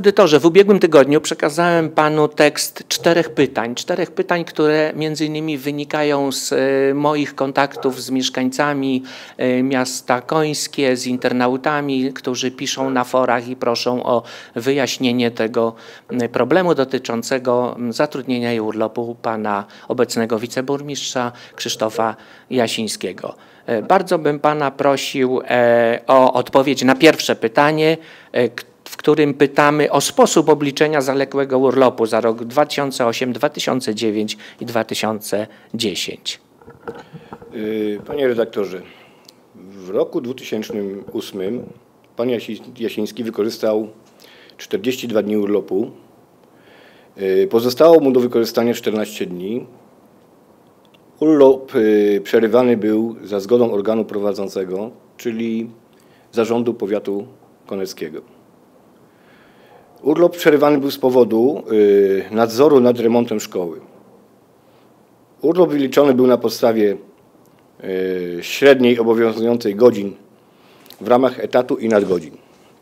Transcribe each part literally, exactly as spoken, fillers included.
audytorze, w ubiegłym tygodniu przekazałem panu tekst czterech pytań. Czterech pytań, które między innymi wynikają z moich kontaktów z mieszkańcami miasta Końskie, z internautami, którzy piszą na forach i proszą o wyjaśnienie tego problemu dotyczącego zatrudnienia i urlopu pana obecnego wiceburmistrza Krzysztofa Jasińskiego. Bardzo bym pana prosił o odpowiedź na pierwsze pytanie, w którym pytamy o sposób obliczenia zaległego urlopu za rok dwa tysiące ósmy, dwa tysiące dziewiąty i dwa tysiące dziesiąty. Panie redaktorze, w roku dwutysięcznym ósmym pan Jasiński wykorzystał czterdzieści dwa dni urlopu. Pozostało mu do wykorzystania czternaście dni. Urlop przerywany był za zgodą organu prowadzącego, czyli Zarządu Powiatu Koneckiego. Urlop przerywany był z powodu nadzoru nad remontem szkoły. Urlop wyliczony był na podstawie średniej obowiązującej godzin w ramach etatu i nadgodzin.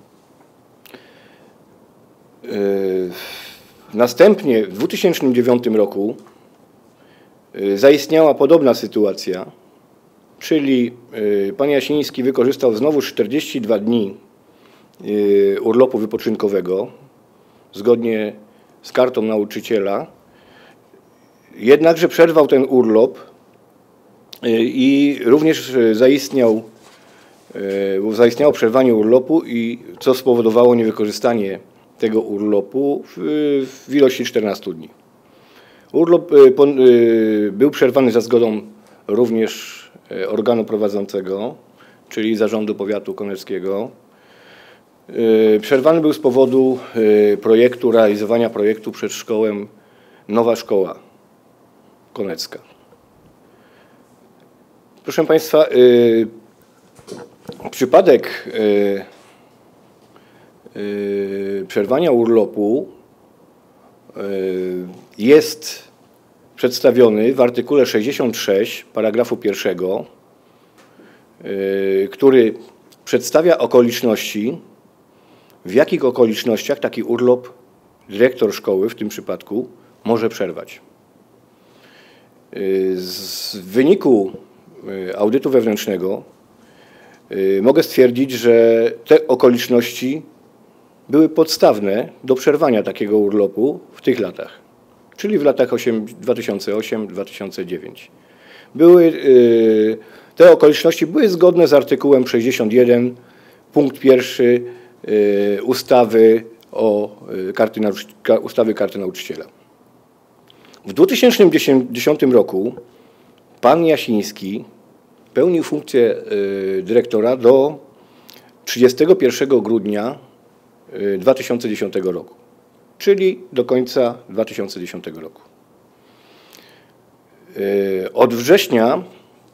Następnie w dwa tysiące dziewiątym roku zaistniała podobna sytuacja, czyli pan Jasiński wykorzystał znowu czterdzieści dwa dni urlopu wypoczynkowego zgodnie z kartą nauczyciela, jednakże przerwał ten urlop i również zaistniał, zaistniało przerwanie urlopu, i co spowodowało niewykorzystanie tego urlopu w, w ilości czternastu dni. Urlop był przerwany za zgodą również organu prowadzącego, czyli Zarządu Powiatu Koneckiego. Przerwany był z powodu projektu, realizowania projektu przedszkołę Nowa Szkoła Konecka. Proszę Państwa, przypadek przerwania urlopu jest przedstawiony w artykule sześćdziesiątym szóstym paragrafu pierwszego, który przedstawia okoliczności, w jakich okolicznościach taki urlop dyrektor szkoły w tym przypadku może przerwać. Z wyniku audytu wewnętrznego mogę stwierdzić, że te okoliczności były podstawne do przerwania takiego urlopu w tych latach, czyli w latach dwa tysiące ósmym do dwa tysiące dziewiątego. Były, te okoliczności były zgodne z artykułem sześćdziesiątym pierwszym punkt pierwszy ustawy o karty, ustawy karty nauczyciela. W dwa tysiące dziesiątym roku pan Jasiński pełnił funkcję dyrektora do trzydziestego pierwszego grudnia dwa tysiące dziesiątego roku, czyli do końca dwa tysiące dziesiątego roku. Od września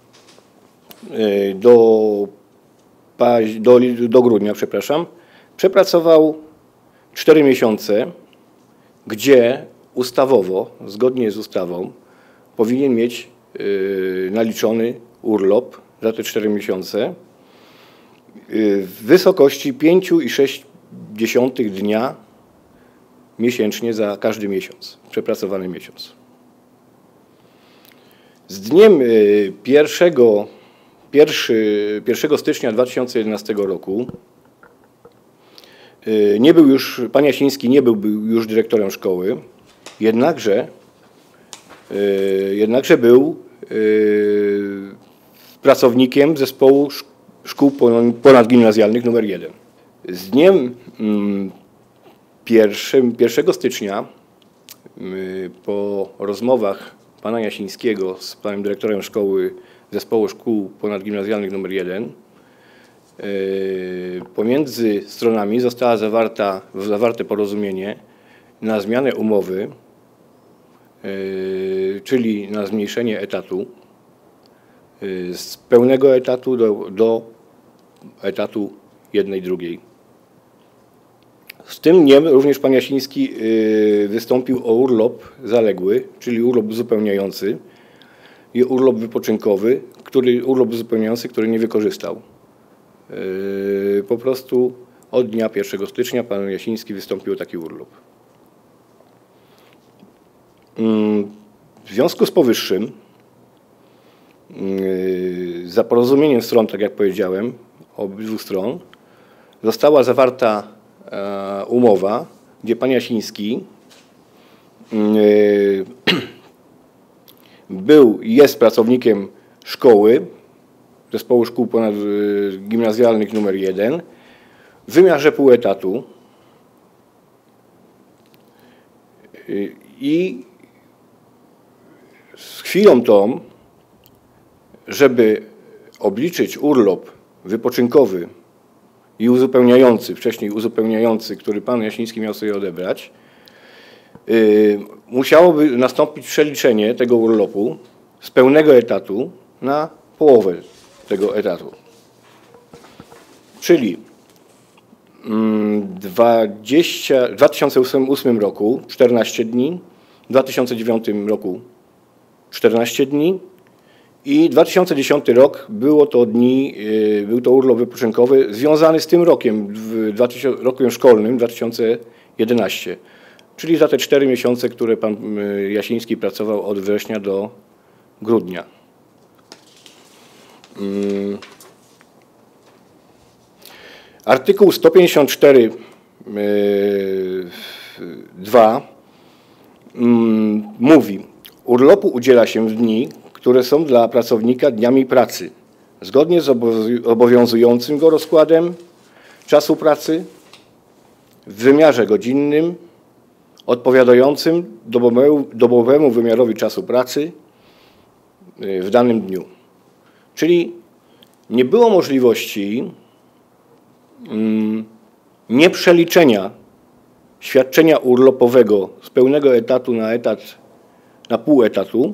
do, do, do grudnia, przepraszam, przepracował cztery miesiące, gdzie ustawowo, zgodnie z ustawą, powinien mieć naliczony urlop za te cztery miesiące w wysokości pięć i sześć dziesiątych dnia miesięcznie za każdy miesiąc, przepracowany miesiąc. Z dniem pierwszego stycznia dwa tysiące jedenastego roku nie był już, pan Jasiński nie był już dyrektorem szkoły, jednakże, jednakże był pracownikiem zespołu szkół ponadgimnazjalnych numer jeden. Z dniem pierwszego stycznia po rozmowach pana Jasińskiego z panem dyrektorem szkoły zespołu szkół ponadgimnazjalnych numer jeden pomiędzy stronami zostało zawarta, zawarte porozumienie na zmianę umowy, czyli na zmniejszenie etatu z pełnego etatu do, do etatu jednej drugiej. Z tym dniem również pan Jasiński wystąpił o urlop zaległy, czyli urlop uzupełniający i urlop wypoczynkowy, który urlop uzupełniający, który nie wykorzystał. Po prostu od dnia pierwszego stycznia pan Jasiński wystąpił o taki urlop. W związku z powyższym, za porozumieniem stron, tak jak powiedziałem, obydwu stron, została zawarta umowa, gdzie pan Jasiński był i jest pracownikiem szkoły, Zespołu Szkół Ponadgimnazjalnych numer jeden w wymiarze pół etatu i z chwilą tą, żeby obliczyć urlop wypoczynkowy i uzupełniający, wcześniej uzupełniający, który pan Jasiński miał sobie odebrać, yy, musiałoby nastąpić przeliczenie tego urlopu z pełnego etatu na połowę tego etatu. Czyli w dwa tysiące ósmym roku czternaście dni, w dwa tysiące dziewiątym roku czternaście dni i dwa tysiące dziesiąty rok było to dni, był to urlop wypoczynkowy związany z tym rokiem, rokiem szkolnym dwa tysiące jedenastym, czyli za te cztery miesiące, które pan Jasiński pracował od września do grudnia. Artykuł sto pięćdziesiąt cztery dwa mówi: urlopu udziela się w dni, które są dla pracownika dniami pracy, zgodnie z obowiązującym go rozkładem czasu pracy w wymiarze godzinnym odpowiadającym dobowemu wymiarowi czasu pracy w danym dniu. Czyli nie było możliwości nieprzeliczenia świadczenia urlopowego z pełnego etatu na etat, na pół etatu,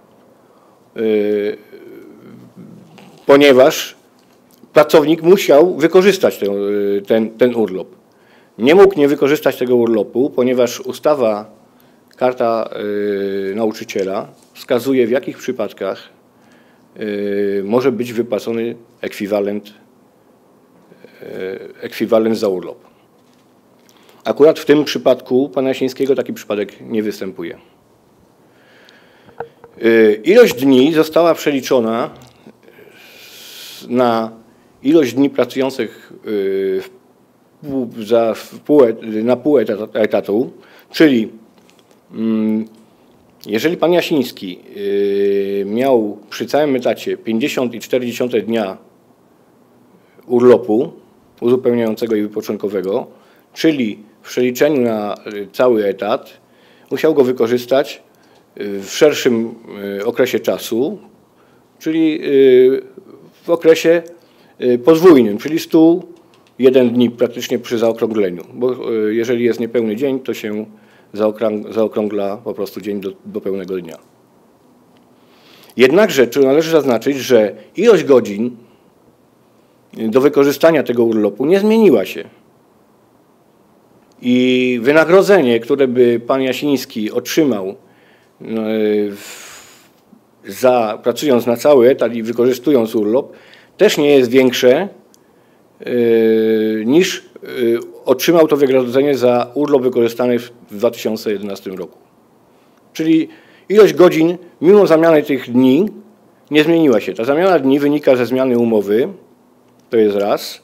ponieważ pracownik musiał wykorzystać ten, ten, ten urlop. Nie mógł nie wykorzystać tego urlopu, ponieważ ustawa Karta Nauczyciela wskazuje, w jakich przypadkach może być wypłacony ekwiwalent, ekwiwalent za urlop. Akurat w tym przypadku pana Jasińskiego taki przypadek nie występuje. Ilość dni została przeliczona na ilość dni pracujących za pół, na pół etatu, czyli jeżeli pan Jasiński miał przy całym etacie pięćdziesiąt i cztery dziesiąte dnia urlopu uzupełniającego i wypoczynkowego, czyli w przeliczeniu na cały etat musiał go wykorzystać w szerszym okresie czasu, czyli w okresie podwójnym, czyli stu jeden dni praktycznie przy zaokrągleniu, bo jeżeli jest niepełny dzień, to się zaokrągla po prostu dzień do, do pełnego dnia. Jednakże czy należy zaznaczyć, że ilość godzin do wykorzystania tego urlopu nie zmieniła się. I wynagrodzenie, które by pan Jasiński otrzymał za, pracując na cały etat i wykorzystując urlop, też nie jest większe niż otrzymał to wynagrodzenie za urlop wykorzystany w dwa tysiące jedenastym roku. Czyli ilość godzin, mimo zamiany tych dni, nie zmieniła się. Ta zamiana dni wynika ze zmiany umowy, to jest raz,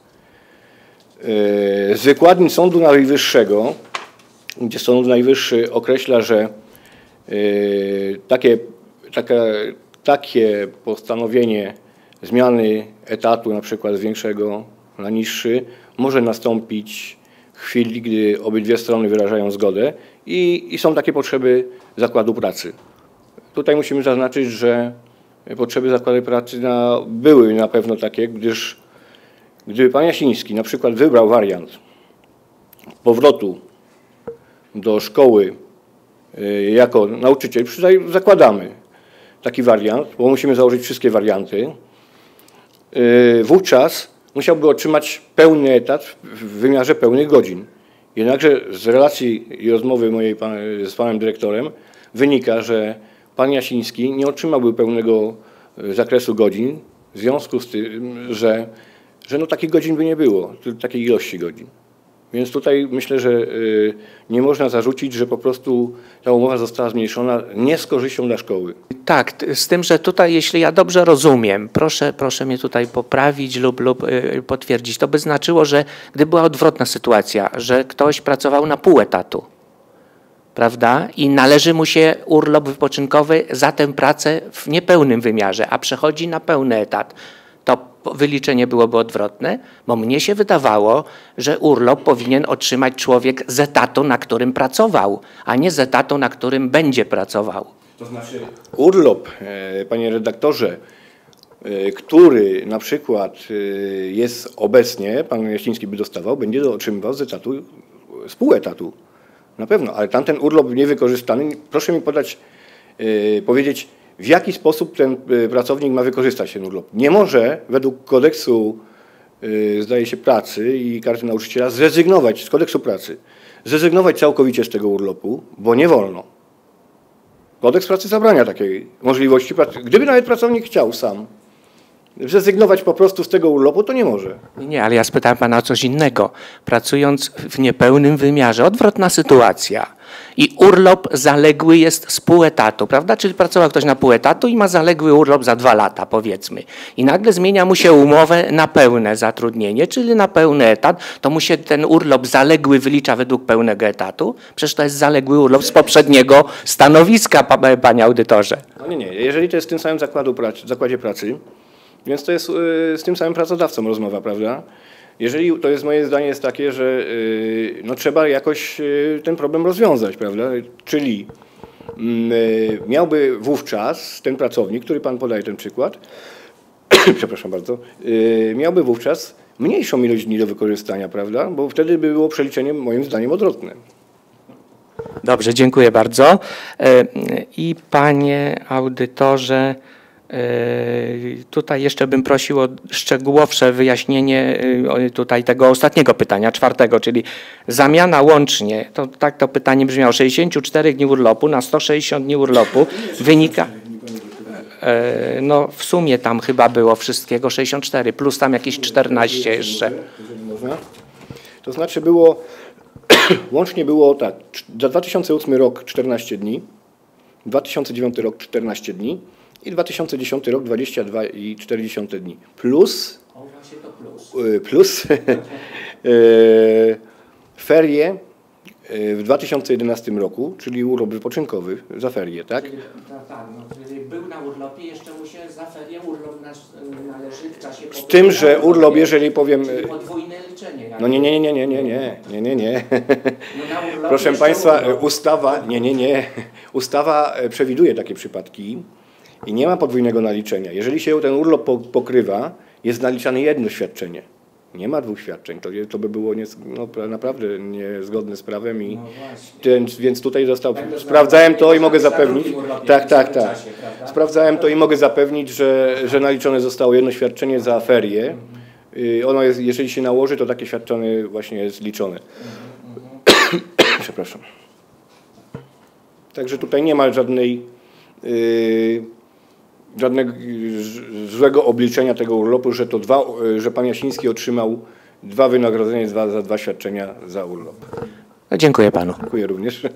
z wykładni Sądu Najwyższego, gdzie Sąd Najwyższy określa, że takie, taka, takie postanowienie zmiany etatu, na przykład z większego na niższy, może nastąpić w chwili, gdy obydwie strony wyrażają zgodę i, i są takie potrzeby zakładu pracy. Tutaj musimy zaznaczyć, że potrzeby zakładu pracy na, były na pewno takie, gdyż gdyby pan Jasiński na przykład wybrał wariant powrotu do szkoły jako nauczyciel, tutaj zakładamy taki wariant, bo musimy założyć wszystkie warianty, wówczas musiałby otrzymać pełny etat w wymiarze pełnych godzin. Jednakże z relacji i rozmowy mojej pan, z panem dyrektorem wynika, że pan Jasiński nie otrzymałby pełnego zakresu godzin w związku z tym, że, że no takich godzin by nie było, takiej ilości godzin. Więc tutaj myślę, że y, nie można zarzucić, że po prostu ta umowa została zmniejszona nie z korzyścią dla szkoły. Tak, t- z tym, że tutaj, jeśli ja dobrze rozumiem, proszę, proszę mnie tutaj poprawić lub, lub y, potwierdzić, to by znaczyło, że gdyby była odwrotna sytuacja, że ktoś pracował na pół etatu, prawda, i należy mu się urlop wypoczynkowy za tę pracę w niepełnym wymiarze, a przechodzi na pełny etat, to wyliczenie byłoby odwrotne, bo mnie się wydawało, że urlop powinien otrzymać człowiek z etatu, na którym pracował, a nie z etatu, na którym będzie pracował. To znaczy urlop, e, panie redaktorze, e, który na przykład e, jest obecnie, pan Jasiński by dostawał, będzie otrzymywał z etatu, z pół etatu. Na pewno, ale tamten urlop niewykorzystany, proszę mi podać, e, powiedzieć, w jaki sposób ten e, pracownik ma wykorzystać ten urlop. Nie może według kodeksu, e, zdaje się, pracy i karty nauczyciela zrezygnować z kodeksu pracy, zrezygnować całkowicie z tego urlopu, bo nie wolno. Kodeks pracy zabrania takiej możliwości pracy. Gdyby nawet pracownik chciał sam zrezygnować po prostu z tego urlopu, to nie może. Nie, ale ja spytałem pana o coś innego. Pracując w niepełnym wymiarze, odwrotna sytuacja i urlop zaległy jest z pół etatu, prawda? Czyli pracował ktoś na pół etatu i ma zaległy urlop za dwa lata, powiedzmy. I nagle zmienia mu się umowę na pełne zatrudnienie, czyli na pełny etat, to mu się ten urlop zaległy wylicza według pełnego etatu. Przecież to jest zaległy urlop z poprzedniego stanowiska, pa- panie audytorze. No nie, nie. Jeżeli to jest w tym samym zakładu pracy, zakładzie pracy, więc to jest y, z tym samym pracodawcą rozmowa, prawda? Jeżeli to jest, moje zdanie jest takie, że y, no, trzeba jakoś y, ten problem rozwiązać, prawda? Czyli y, miałby wówczas ten pracownik, który pan podaje ten przykład, przepraszam bardzo, y, miałby wówczas mniejszą ilość dni do wykorzystania, prawda? Bo wtedy by było przeliczenie moim zdaniem odwrotne. Dobrze, dziękuję bardzo. E, I panie audytorze, e, tutaj jeszcze bym prosił o szczegółowsze wyjaśnienie e, tutaj tego ostatniego pytania, czwartego, czyli zamiana łącznie, to tak to pytanie brzmiało, sześćdziesiąt cztery dni urlopu na sto sześćdziesiąt dni urlopu wynika, e, no w sumie tam chyba było wszystkiego sześćdziesiąt cztery, plus tam jakieś czternaście jeszcze. Jeżeli można. To znaczy było, łącznie było tak, za dwa tysiące ósmy rok czternaście dni, dwa tysiące dziewiąty rok czternaście dni i dwa tysiące dziesiąty rok dwadzieścia dwa i cztery dziesiąte dni. Plus, O, właśnie to plus. y, plus y, ferie y, w dwa tysiące jedenastym roku, czyli urlop wypoczynkowy za ferie, tak? Czyli, tak, tak, no, czyli był na urlopie, jeszcze mu się za ferie urlop nas, należy w czasie Z tym, że urlop, jeżeli powiem... Czyli podwójne liczenie. No nie, nie, nie, nie, nie, nie, nie, nie, nie. No na urlopie Proszę jeszcze Państwa, urlop. ustawa, nie, nie, nie, ustawa przewiduje takie przypadki i nie ma podwójnego naliczenia. Jeżeli się ten urlop po- pokrywa, jest naliczane jedno świadczenie. Nie ma dwóch świadczeń, to, je- to by było nie, no, naprawdę niezgodne z prawem i No właśnie. ten, więc tutaj został, Tak, to sprawdzałem znaczy, to i nie mogę można być na zapewnić, drugim urlopie tak, w tak, tym tak, czasie, prawda? sprawdzałem to i mogę zapewnić, że, że naliczone zostało jedno świadczenie za ferie. Y, Ono jest, jeżeli się nałoży, to takie świadczenie właśnie jest liczone. Przepraszam. Także tutaj nie ma żadnej, yy, żadnego yy, złego obliczenia tego urlopu, że to dwa, yy, że pan Jasiński otrzymał dwa wynagrodzenia za, za dwa świadczenia za urlop. No, dziękuję panu. Dziękuję również.